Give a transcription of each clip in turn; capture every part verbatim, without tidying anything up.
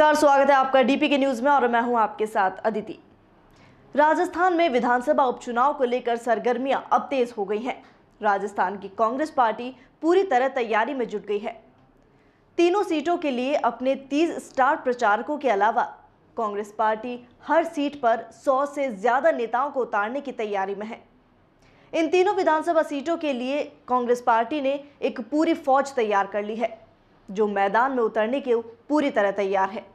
नमस्कार, स्वागत है आपका डीपी के न्यूज में और मैं हूं आपके साथ अदिति। राजस्थान में विधानसभा उपचुनाव को लेकर सरगर्मियां अब तेज हो गई हैं। राजस्थान की कांग्रेस पार्टी पूरी तरह तैयारी में जुट गई है। तीनों सीटों के लिए अपने तीस स्टार प्रचारकों के अलावा कांग्रेस पार्टी हर सीट पर सौ से ज्यादा नेताओं को उतारने की तैयारी में है। इन तीनों विधानसभा सीटों के लिए कांग्रेस पार्टी ने एक पूरी फौज तैयार कर ली है, जो मैदान में उतरने के पूरी तरह तैयार है।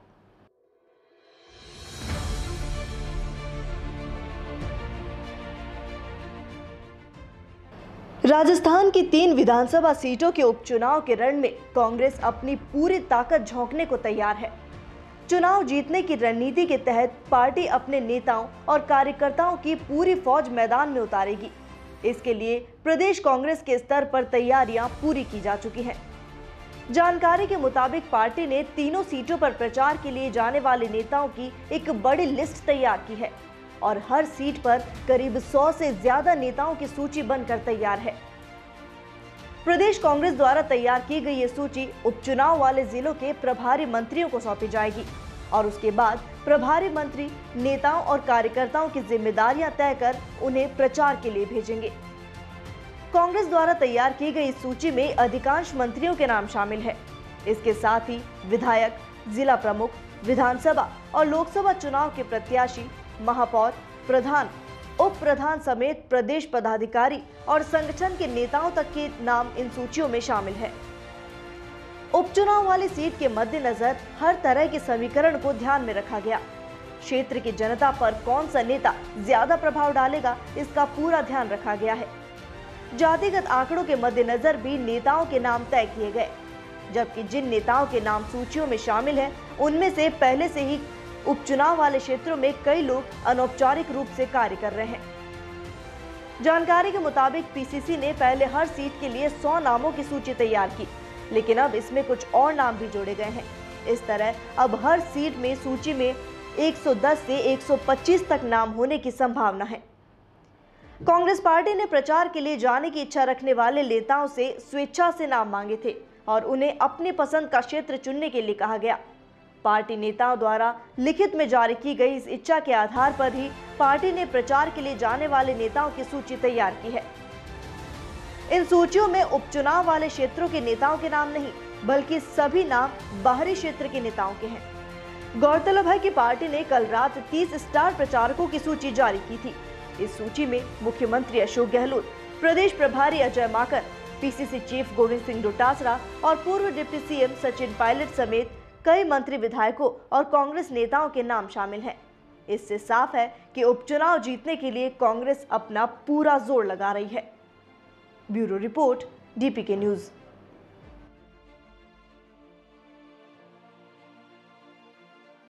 राजस्थान की तीन विधानसभा सीटों के उपचुनाव के रण में कांग्रेस अपनी पूरी ताकत झोंकने को तैयार है। चुनाव जीतने की रणनीति के तहत पार्टी अपने नेताओं और कार्यकर्ताओं की पूरी फौज मैदान में उतारेगी। इसके लिए प्रदेश कांग्रेस के स्तर पर तैयारियां पूरी की जा चुकी हैं। जानकारी के मुताबिक पार्टी ने तीनों सीटों पर प्रचार के लिए जाने वाले नेताओं की एक बड़ी लिस्ट तैयार की है और हर सीट पर करीब सौ से ज्यादा नेताओं की सूची बनकर तैयार है। प्रदेश कांग्रेस द्वारा तैयार की गई ये सूची उपचुनाव वाले जिलों के प्रभारी मंत्रियों को सौंपी जाएगी और उसके बाद प्रभारी मंत्री नेताओं और कार्यकर्ताओं की जिम्मेदारियां तय कर उन्हें प्रचार के लिए भेजेंगे। कांग्रेस द्वारा तैयार की गई सूची में अधिकांश मंत्रियों के नाम शामिल है। इसके साथ ही विधायक, जिला प्रमुख, विधानसभा और लोकसभा चुनाव के प्रत्याशी, महापौर, प्रधान, उप प्रधान समेत प्रदेश पदाधिकारी और संगठन के नेताओं तक के नाम इन सूचियों में शामिल है। उपचुनाव वाली सीट के मद्देनजर हर तरह के समीकरण को ध्यान में रखा गया। क्षेत्र की जनता पर कौन सा नेता ज्यादा प्रभाव डालेगा, इसका पूरा ध्यान रखा गया है। जातिगत आंकड़ों के मद्देनजर भी नेताओं के नाम तय किए गए, जबकि जिन नेताओं के नाम सूचियों में शामिल हैं, उनमें से पहले से ही उपचुनाव वाले क्षेत्रों में कई लोग अनौपचारिक रूप से कार्य कर रहे हैं। जानकारी के मुताबिक पीसीसी ने पहले हर सीट के लिए सौ नामों की सूची तैयार की, लेकिन अब इसमें कुछ और नाम भी जोड़े गए हैं। इस तरह अब हर सीट में सूची में एक सौ दस से एक सौ पच्चीस तक नाम होने की संभावना है। कांग्रेस पार्टी ने प्रचार के लिए जाने की इच्छा रखने वाले नेताओं से स्वेच्छा से नाम मांगे थे और उन्हें अपनी पसंद का क्षेत्र चुनने के लिए कहा गया। पार्टी नेताओं द्वारा लिखित में जारी की गई इस इच्छा के आधार पर ही पार्टी ने प्रचार के लिए जाने वाले नेताओं की सूची तैयार की है। इन सूचियों में उपचुनाव वाले क्षेत्रों के नेताओं के नाम नहीं, बल्कि सभी नाम बाहरी क्षेत्र के नेताओं के हैं। गौरतलब है कि पार्टी ने कल रात तीस स्टार प्रचारकों की सूची जारी की थी। इस सूची में मुख्यमंत्री अशोक गहलोत, प्रदेश प्रभारी अजय माकन, पीसीसी चीफ गोविंद सिंह डोटासरा और पूर्व डिप्टी सीएम सचिन पायलट समेत कई मंत्री, विधायकों और कांग्रेस नेताओं के नाम शामिल हैं। इससे साफ है कि उपचुनाव जीतने के लिए कांग्रेस अपना पूरा जोर लगा रही है। ब्यूरो रिपोर्ट, डीपी के न्यूज।